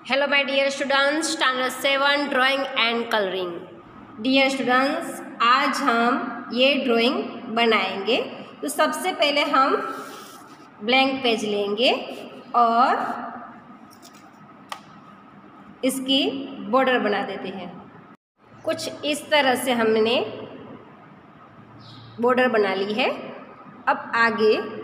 Hello my dear students, standard 7 drawing and colouring. Dear students, आज हम ये drawing बनाएंगे। तो सबसे पहले हम ब्लैंक पेज लेंगे और इसकी बॉर्डर बना देते हैं। कुछ इस तरह से हमने बॉर्डर बना ली है। अब आगे